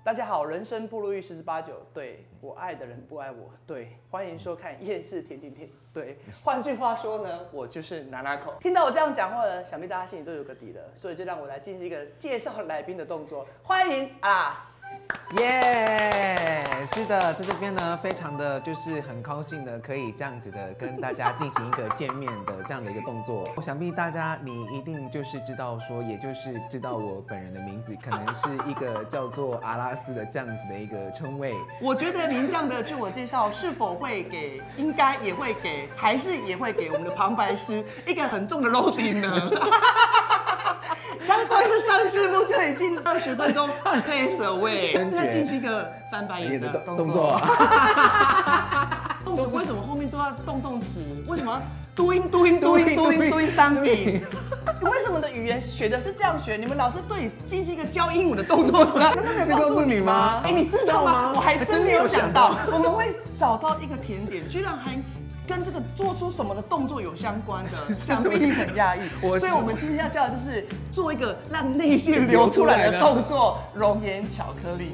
大家好，人生不如意十之八九，对我爱的人不爱我，对，欢迎收看夜市甜甜甜，对，换句话说呢，我就是拿拿口。听到我这样讲话呢，想必大家心里都有个底了，所以就让我来进行一个介绍来宾的动作，欢迎阿斯。 耶，是的，在这边呢，非常的就是很高兴的，可以这样子的跟大家进行一个见面的这样的一个动作。我想必大家你一定就是知道说，也就是知道我本人的名字，可能是一个叫做阿拉斯的这样子的一个称谓。 我觉得您这样的自我介绍是否会给，应该也会给，还是也会给我们的旁白师一个很重的 loading 呢？他光是上字幕就已经20分钟 pace away， 再进行一个翻白眼的动作。动词为什么后面都要动词？为什么要 doing something？ 为什么的语言学的是这样学？你们老师对你进行一个教英文的动作时，难道没有告诉你吗？哎，你知道吗？我还真没有想到，我们会找到一个甜点，居然还跟这个做出什么的动作有相关的，想必你很讶异。所以我们今天要教的就是做一个让内馅流出来的动作——熔岩巧克力。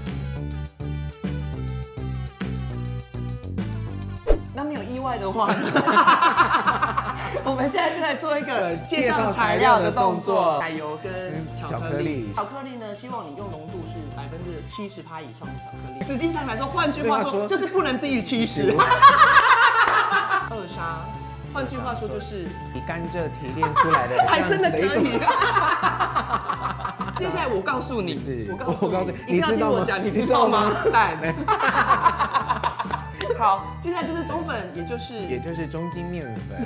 那没有意外的话呢，我们现在就来做一个介绍材料的动作，奶油跟巧克力。巧克力呢，希望你用浓度是70%以上的巧克力。实际上来说，换句话说，就是不能低于70%。二砂，换句话说就是以甘蔗提炼出来的， 还真的可以。接下来我告诉你，我告诉你，你听我讲，你知道吗？蛋。好，接下来就是中粉，也就是中筋面粉。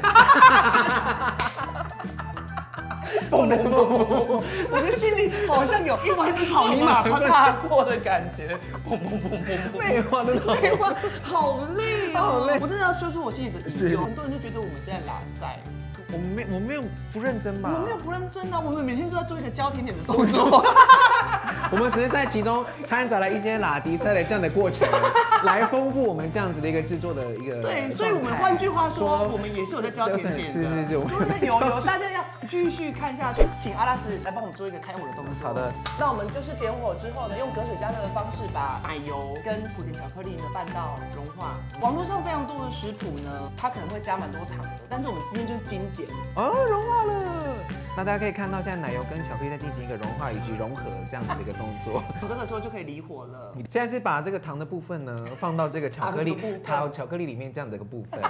我的心里好像有一碗草泥马啪啪过的感觉。 废话， 废话，好累哦，好累。我真的要说出我心里的疑虑。很多人就觉得我们是在拉塞。 我没有不认真吧？ 我没有不认真啊，我们每天都在做一个教甜点的动作。 我们只是在其中掺杂了一些拉迪赛的这样的过程，来丰富我们这样子的一个制作的一个。 对，所以我们换句话说，我们也是有在教甜点的。 是，我们有，大家要继续看下去，请阿拉斯来帮我们做一个开火的动作。 好的。 那我们就是点火之后呢，用隔水加热的方式把奶油跟苦甜巧克力呢拌到融化。网络上非常多的食谱呢，它可能会加蛮多糖的，但是我们今天就是精简。 哦，融化了。那大家可以看到，现在奶油跟巧克力在进行一个融化以及融合这样子的一个动作。 这个时候就可以离火了。 现在是把这个糖的部分呢放到这个巧克力里面这样的一个部分。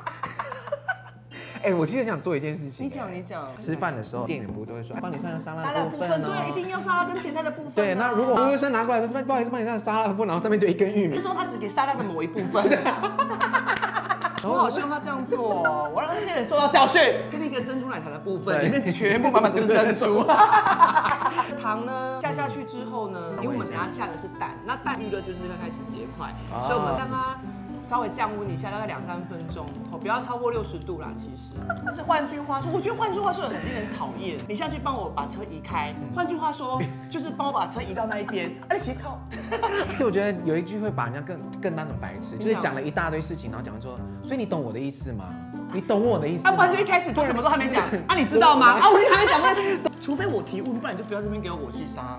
哎，我其实很想做一件事情。 你讲。 吃饭的时候，店员不都会说，帮你上沙拉的部分哦。 对，一定要沙拉跟前菜的部分。 对，那如果服务生拿过来说，不好意思，帮你上沙拉的部分，然后上面就一根玉米。 就说他只给沙拉的某一部分。我好希望他这样做，我让那些人受到教训。跟那个珍珠奶茶的部分，里面全部满满都是珍珠。糖呢下去之后呢，因为我们等下下的是蛋，那蛋预热就是会开始结块，所以我们让它稍微降温一下，大概2-3分钟，不要超过60度啦。其实，但是换句话说，我觉得换句话说很令人讨厌。你下去帮我把车移开，换句话说就是帮我把车移到那一边。你其实靠。 对，我觉得有一句会把人家更当成白痴，就是讲了一大堆事情，然后讲说，所以你懂我的意思吗？你懂我的意思？不然就一开始他什么都还没讲，你知道吗？我还没讲过，除非我提问，不然你就不要这边给我火气杀。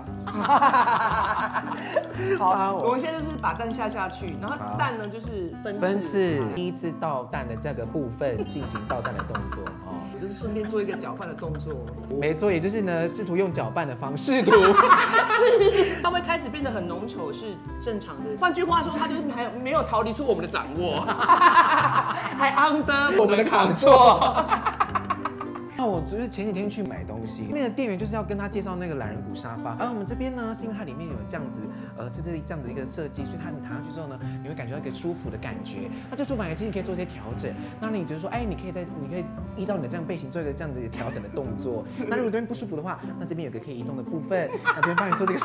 好，我们现在就是把蛋下去，然后蛋呢就是分次， 第一次倒蛋的这个部分进行倒蛋的动作哦， 我就是顺便做一个搅拌的动作。 没错，也就是呢，试图用搅拌的方式， 它会开始变得很浓稠是正常的。换句话说，它就是还没有逃离出我们的掌握，还 under 我们的control。 那我就是前几天去买东西，那个店员就是要跟他介绍那个懒人骨沙发，而我们这边呢，是因为它里面有这样子，就是这样的一个设计，所以它你躺上去之后呢，你会感觉到一个舒服的感觉。那这舒服感其实你可以做一些调整。那你觉得说，哎，你可以依照你的这样背型做一个这样子调整的动作。那如果这边不舒服的话，那这边有个可以移动的部分，那这边帮你做这个。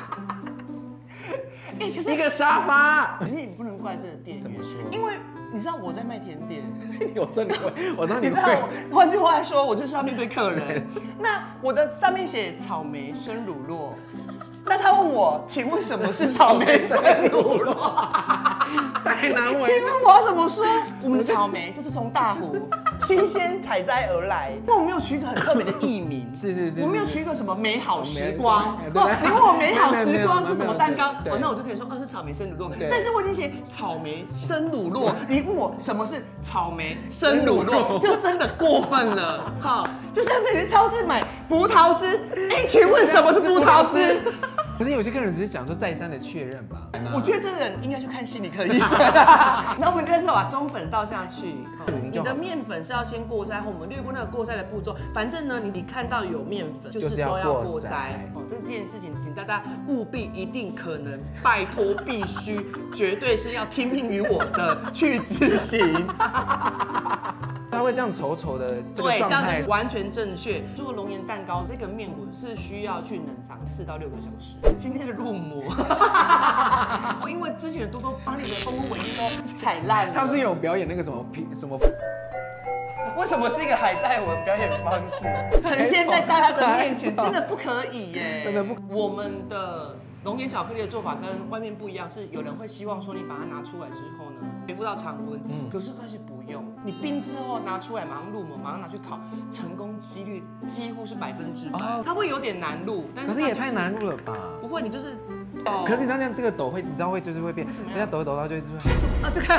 一个沙发， 你不能怪这个店员。 怎么说？ 因为你知道我在卖甜点， 我真的会，我知道你会。 换句话来说，我就是要面对客人。那我的上面写草莓生乳酪，那他问我，请问什么是草莓生乳酪？ 太难为。 请问我要怎么说？我们的草莓就是从大湖新鲜采摘而来。那我没有取一个很特别的艺名， 是， 我没有取一个什么美好时光。 对， 你问我美好时光是什么蛋糕， 对， 那我就可以说是草莓生乳酪。但是我已经写草莓生乳酪，你问我什么是草莓生乳酪，就真的过分了。哈，就像这里超市买葡萄汁，哎，请问什么是葡萄汁？ 可是有些客人只是讲说再三的确认吧。 我觉得这个人应该去看心理科医生。然后我们开始把中粉倒下去，你的面粉是要先过筛，我们略过那个过筛的步骤。反正呢，你看到有面粉，就是都要过筛。哦，这件事情，请大家务必一定可能，拜托必须，绝对是要听命于我的去执行。 它会这样稠稠的这个对，这状态样就是完全正确。做龙岩蛋糕，这个面我是需要去冷藏4到6个小时。今天的入模，因为之前的多多把你的丰功伟业都踩烂了。 他们是有表演那个什么什么。 为什么是一个海带我的表演方式呈现在大家的面前？真的不可以耶！ 真的不。 我们的龙岩巧克力的做法跟外面不一样，是有人会希望说你把它拿出来之后呢，恢复到常温。可是发现不用，你冰之后拿出来，马上入模，马上拿去烤，成功几率几乎是100%。它会有点难入，但是可是也太难入了吧？ 不会，你就是。 可是你知道这样这个抖会，你知道会就是会变，人家抖到就会啊这个。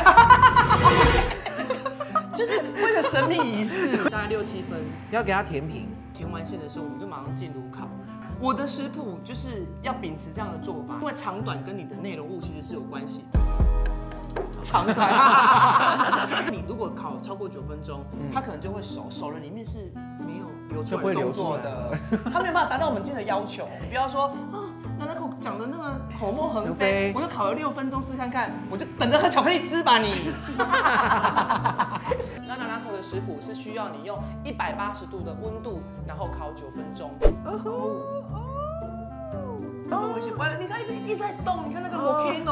就是为了神秘仪式，大概6、7分， 要给它填平。 填完线的时候，我们就马上进炉烤。我的食谱就是要秉持这样的做法，因为长短跟你的内容物其实是有关系的。长短，你如果烤超过9分钟，它可能就会熟，熟了里面是没有流出来动作的，它没有办法达到我们今天的要求。不要说啊，那口讲的那么口沫横飞，我就烤了6分钟试看看，我就等着喝巧克力汁吧你。那拿口的食谱是需要你用180度的温度，然后烤9分钟。很危险！完了，你看一直在动，你看那个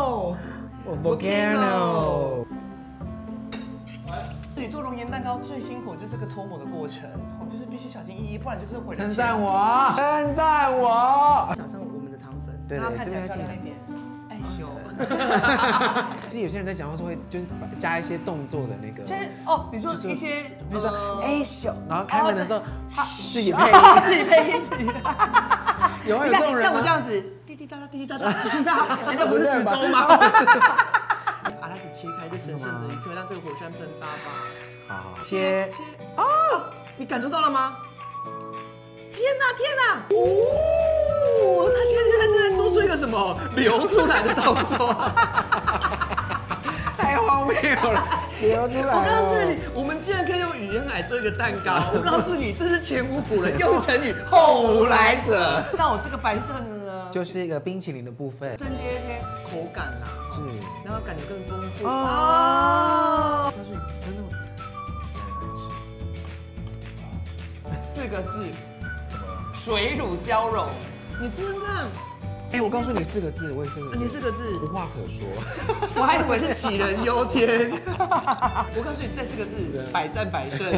volcano。你做龙岩蛋糕最辛苦就是这个脱模的过程，就是必须小心翼翼，不然就是毁了。 称赞我，称赞我。 撒上我们的糖粉， 对， 让它看起来漂亮一点。害羞。 其实有些人在讲话时候会就是加一些动作的那个。 哦，你说一些， 比如说哎咻，然后开门的时候自己配音， 有这种人像我这样子，滴滴答答，滴滴答答，你这不是时钟吗？把它切开，这神圣的一刻，让这个火山喷发吧。 好，切。 哦，你感受到了吗？天哪！哦，他现在正在做出一个什么流出来的动作？ 太荒谬了，流出来。 我告诉你，我们居然可以用语言来做一个蛋糕。我告诉你，这是前无古人用成语后无来者。那我这个白色的呢， 就是一个冰淇淋的部分， 增加一些口感啦， 是， 然后感觉更丰富哦。 告诉你，真的4个字，水乳交融。你吃看看。 哎，我告诉你4个字，我也是。 你4个字， 无话可说。 我还以为是杞人忧天。我告诉你，这4个字，百战百胜。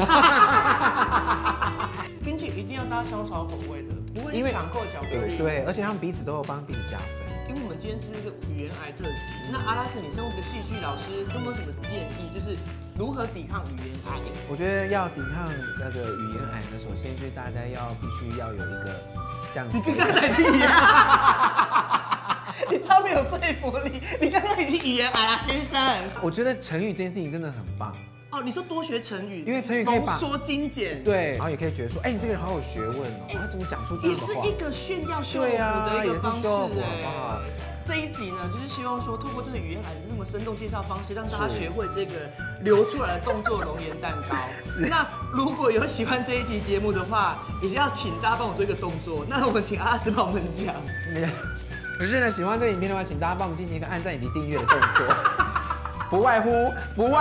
冰淇淋一定要搭香草口味的，不会抢购巧克力。 对，而且他们彼此都有帮彼此加分。 因为我们今天是一个语言癌特辑，那阿拉斯，你身为一个戏剧老师，有没有什么建议？就是如何抵抗语言癌？ 我觉得要抵抗那个语言癌呢，首先就是大家必须要有一个这样子。 你跟刚才是一样，你超没有说服力。你刚刚已经语言癌啊，先生。 我觉得成语这件事情真的很棒。 哦，你说多学成语， 因为成语可以浓缩精简， 对，然后也可以觉得说，哎，你这个人好有学问哦，他怎么讲出这样的话？ 也是一个炫耀秀服的一个方式哎。这一集呢，就是希望说，透过这个语言癌的这么生动介绍方式，让大家学会这个流出来的动作龙岩蛋糕。是。那如果有喜欢这一集节目的话，也要请大家帮我做一个动作。那我们请阿拉斯帮我们讲。 可是呢，喜欢这个影片的话，请大家帮我们进行一个按赞以及订阅的动作。不外乎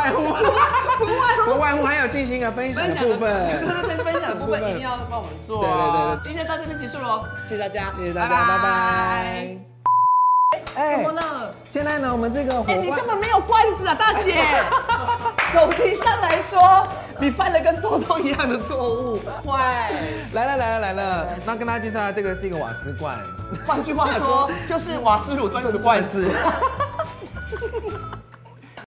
还有进行一个分享的部分， 对，分享的部分一定要帮我们做。对，今天到这边结束喽，谢谢大家， 谢谢大家，拜拜。 哎，怎么了？ 现在呢，我们这个你根本没有罐子啊，大姐。总体上来说，你犯了跟多多一样的错误。坏， 来了。那跟大家介绍，这个是一个瓦斯罐， 换句话说，就是瓦斯炉专用的罐子。